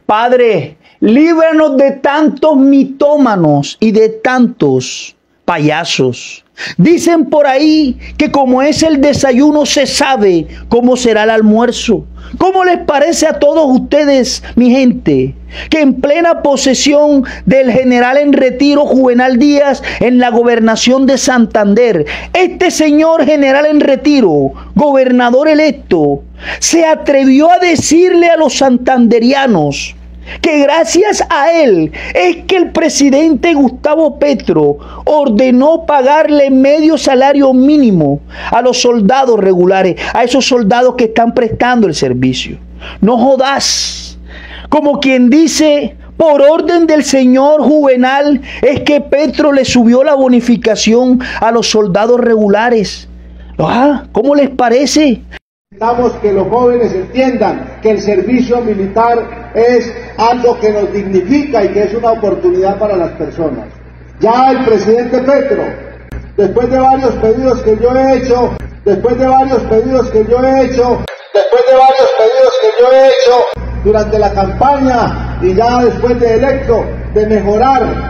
Padre, líbranos de tantos mitómanos y de tantos payasos. Dicen por ahí que como es el desayuno se sabe cómo será el almuerzo. ¿Cómo les parece a todos ustedes, mi gente, que en plena posesión del general en retiro Juvenal Díaz en la gobernación de Santander, este señor general en retiro, gobernador electo, se atrevió a decirle a los santanderianos que gracias a él es que el presidente Gustavo Petro ordenó pagarle medio salario mínimo a los soldados regulares, a esos soldados que están prestando el servicio? No jodas. Como quien dice, por orden del señor Juvenal es que Petro le subió la bonificación a los soldados regulares. ¿Cómo les parece? Necesitamos que los jóvenes entiendan que el servicio militar es algo que nos dignifica y que es una oportunidad para las personas. Ya el presidente Petro, después de varios pedidos que yo he hecho, durante la campaña y ya después de electo, de mejorar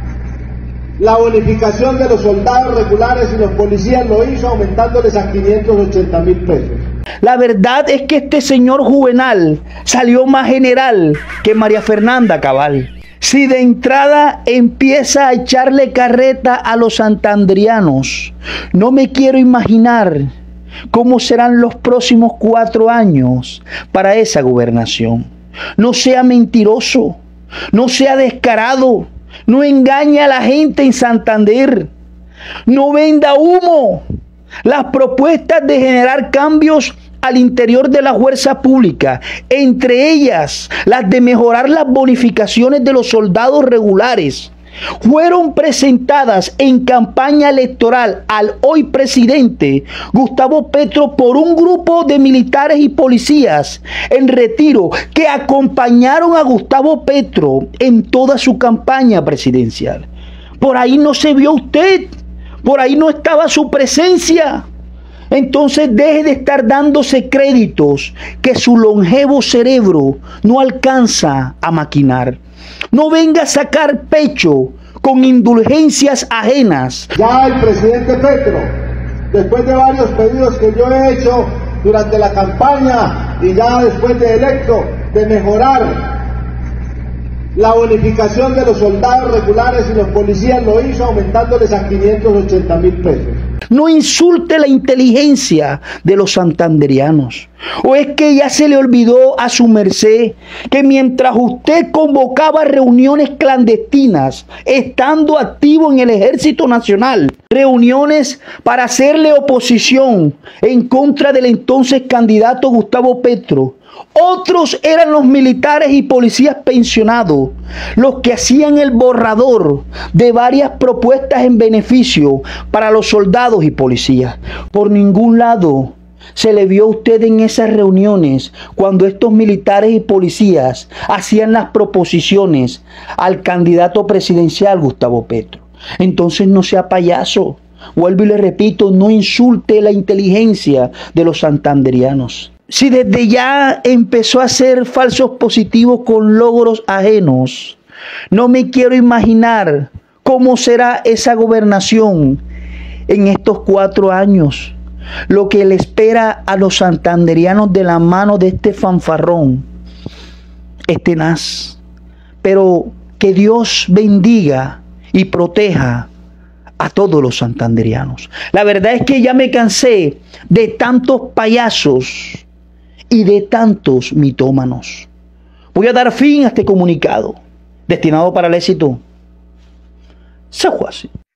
la bonificación de los soldados regulares y los policías, lo hizo aumentándoles a 580.000 pesos. La verdad es que este señor Juvenal salió más general que María Fernanda Cabal. Si de entrada empieza a echarle carreta a los santanderianos, no me quiero imaginar cómo serán los próximos 4 años para esa gobernación. No sea mentiroso, no sea descarado, no engañe a la gente en Santander, no venda humo. Las propuestas de generar cambios al interior de la fuerza pública, entre ellas las de mejorar las bonificaciones de los soldados regulares, fueron presentadas en campaña electoral al hoy presidente Gustavo Petro por un grupo de militares y policías en retiro que acompañaron a Gustavo Petro en toda su campaña presidencial. Por ahí no se vio usted, por ahí no estaba su presencia. Entonces deje de estar dándose créditos que su longevo cerebro no alcanza a maquinar. No venga a sacar pecho con indulgencias ajenas. Ya el presidente Petro, después de varios pedidos que yo he hecho durante la campaña y ya después de electo, de mejorar la bonificación de los soldados regulares y los policías, lo hizo aumentándoles a 580.000 pesos. No insulte la inteligencia de los santanderianos. ¿O es que ya se le olvidó a su merced que mientras usted convocaba reuniones clandestinas, estando activo en el Ejército Nacional, reuniones para hacerle oposición en contra del entonces candidato Gustavo Petro, otros eran los militares y policías pensionados los que hacían el borrador de varias propuestas en beneficio para los soldados y policías? Por ningún lado se le vio a usted en esas reuniones cuando estos militares y policías hacían las proposiciones al candidato presidencial Gustavo Petro. Entonces no sea payaso. Vuelvo y le repito, no insulte la inteligencia de los santanderianos. Si desde ya empezó a hacer falsos positivos con logros ajenos, no me quiero imaginar cómo será esa gobernación en estos 4 años. Lo que le espera a los santanderianos de la mano de este fanfarrón es tenaz. Pero que Dios bendiga y proteja a todos los santanderianos. La verdad es que ya me cansé de tantos payasos y de tantos mitómanos. Voy a dar fin a este comunicado destinado para el éxito. San Juan.